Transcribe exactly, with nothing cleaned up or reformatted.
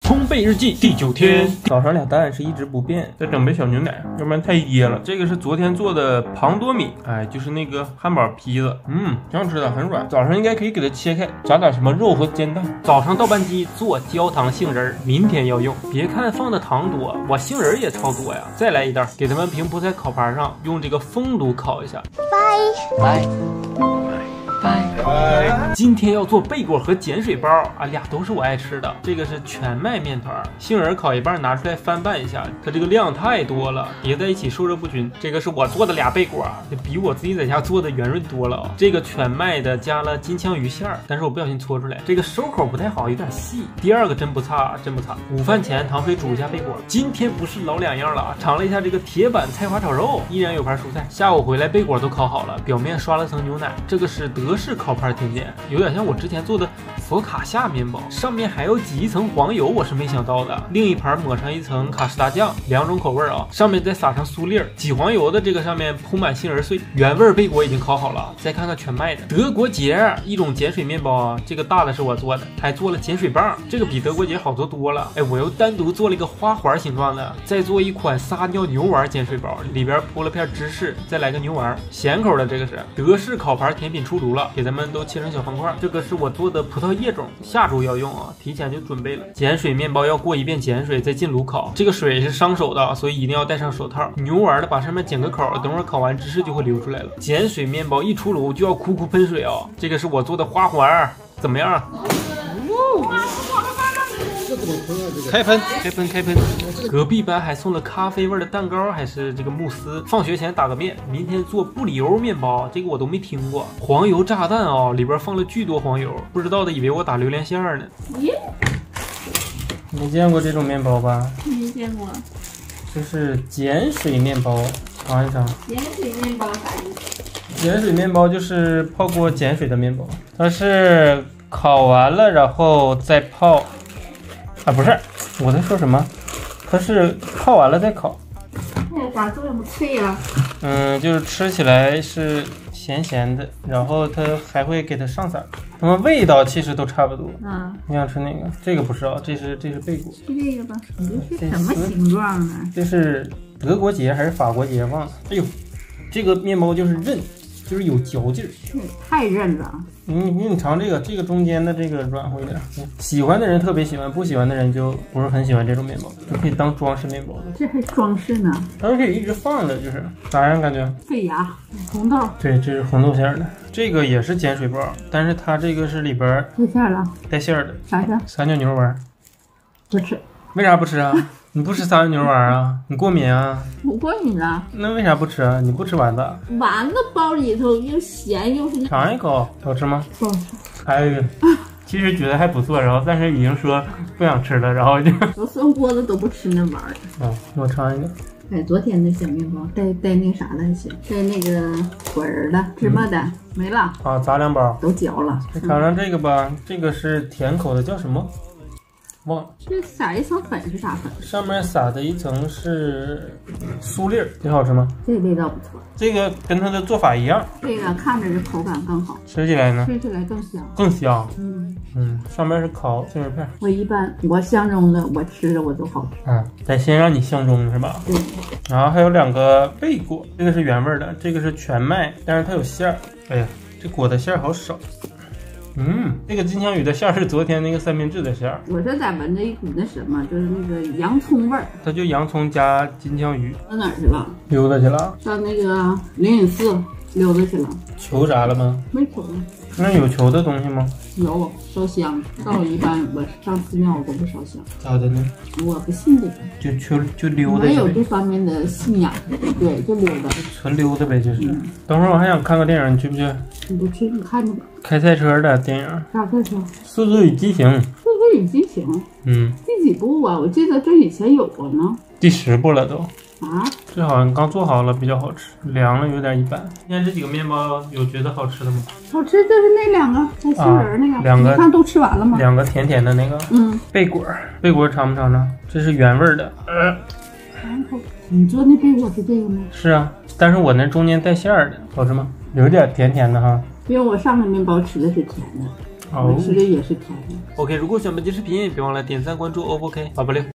烘焙日记第九天，早上俩蛋是一直不变，再整杯小牛奶，要不然太噎了。这个是昨天做的庞多米，哎，就是那个汉堡坯子，嗯，挺好吃的，很软。早上应该可以给它切开，炸点什么肉和煎蛋。早上倒班机做焦糖杏仁，明天要用。别看放的糖多，我杏仁也超多呀。再来一袋，给它们平铺在烤盘上，用这个风炉烤一下。 拜拜。拜拜。今天要做贝果和碱水包啊，俩都是我爱吃的。这个是全麦面团，杏仁烤一半拿出来翻拌一下，它这个量太多了，叠在一起受热不均。这个是我做的俩贝果，比我自己在家做的圆润多了啊。这个全麦的加了金枪鱼馅儿，但是我不小心搓出来，这个收口不太好，有点细。第二个真不差，真不差。午饭前糖水煮一下贝果。今天不是老两样了啊，尝了一下这个铁板菜花炒肉，依然有盘蔬菜。下午回来贝果都烤好了，表面刷了层牛奶。这个是德式烤盘甜点，有点像我之前做的佛卡夏面包，上面还有挤一层黄油，我是没想到的。另一盘抹上一层卡士达酱，两种口味啊，上面再撒上酥粒，挤黄油的这个上面铺满杏仁碎。原味贝果已经烤好了，再看看全麦的德国结，一种碱水面包啊，这个大的是我做的，还做了碱水棒，这个比德国结好做多了。哎，我又单独做了一个花环形状的，再做一款撒尿牛丸碱水包，里边铺了片芝士，再来个牛丸，咸口的。这个是德式烤盘甜品出炉了，给咱们都切成小方块。这个是我做的葡萄叶种，下周要用啊，提前就准备了。碱水面包要过一遍碱水，再进炉烤，这个水是伤手的，所以一定要戴上手套。牛丸的把上面剪个口，等会儿烤完芝士就会流出来了。碱水面包一出炉就要哭哭喷水啊！这个是我做的花环，怎么样？开喷，开喷，开喷！隔壁班还送了咖啡味的蛋糕，还是这个慕斯。放学前打个面，明天做布里欧面包，这个我都没听过。黄油炸弹啊、哦，里边放了巨多黄油，不知道的以为我打榴莲馅呢。耶，没见过这种面包吧？ 没见过。 这是碱水面包，尝一尝。 碱水面包啥意思？ 碱水面包就是泡过碱水的面包，它是烤完了然后再泡。啊，不是，我在说什么？它是泡完了再烤。 那个咋做这么脆呀？ 嗯，就是吃起来是咸咸的，然后它还会给它上色。那么味道其实都差不多。 嗯， 你想吃哪个？这个不是啊，这是这是贝果。 是这个吧？这是什么形状呢？ 这是德国结还是法国结？忘了。哎呦，这个面包就是韧，就是有嚼劲儿。 太韧了。 你你尝这个，这个中间的这个软乎一点。喜欢的人特别喜欢，不喜欢的人就不是很喜欢这种面包，就可以当装饰面包的。 这还装饰呢？ 它可以一直放着，就是咋样感觉？ 费牙，红豆。 对，这是红豆馅的。这个也是碱水包，但是它这个是里边带馅了， 带馅的。 啥馅？ 撒尿牛丸。 不吃。 为啥不吃啊？你不吃撒尿牛丸啊？你过敏啊？ 我过敏了。 那为啥不吃啊？你不吃丸子？ 丸子包里头又咸又是。 尝一口，好吃吗？ 不好吃。 哎呀，其实觉得还不错，然后但是已经说不想吃了，然后就。 我涮锅子都不吃那玩意儿。 哦，我尝一个。 哎，昨天的小面包带带那啥的还行，带那个果仁的、芝麻的、嗯、没了。 啊，杂粮包都嚼了。 再尝尝这个吧，这个是甜口的，叫什么？忘了。 这撒一层粉是啥粉？ 上面撒的一层是酥粒儿，挺好吃吗？ 这味道不错。 这个跟它的做法一样。 这个看着这口感更好， 吃起来呢？ 吃起来更香。 更香。 嗯嗯，上面是烤杏仁片。 我一般我相中的我吃的我都好吃。 嗯，得先让你相中是吧？ 对。 然后还有两个贝果，这个是原味的，这个是全麦，但是它有馅儿。哎呀，这果的馅儿好少。嗯，这个金枪鱼的馅儿是昨天那个三明治的馅儿。 我这咋闻着一股那什么，就是那个洋葱味儿。 它就洋葱加金枪鱼。 到哪儿去了？ 溜达去了。 上那个灵隐寺溜达去了。 求啥了吗？ 没求。 那有求的东西吗？ 有，烧香。到我一般我上寺庙我都不烧香。 咋的呢？ 我不信这个。 就就就溜达。 没有这方面的信仰。对，就溜达。 纯溜达呗，就是。 嗯、 等会儿我还想看个电影，你去不去？ 你不去，你看着吧。 开赛车的电影。 啥赛车？ 速度与激情。 速度与激情。 嗯。 第几部啊？我记得这以前有过呢。 第十部了都。 啊？ 这好像刚做好了，比较好吃，凉了有点一般。今天这几个面包有觉得好吃的吗？ 好吃就是那两个带杏仁那个， 两个你看都吃完了吗？ 两个甜甜的那个，嗯，贝果，贝果尝不尝尝？这是原味的。呃， 尝口。你做那贝果是这个吗？ 是啊，但是我那中间带馅儿的，好吃吗？有点甜甜的哈。 因为我上个面包吃的是甜的。 哦吃的也是甜的。 OK， 如果喜欢本期视频，别忘了点赞、关注 O P K 八八六。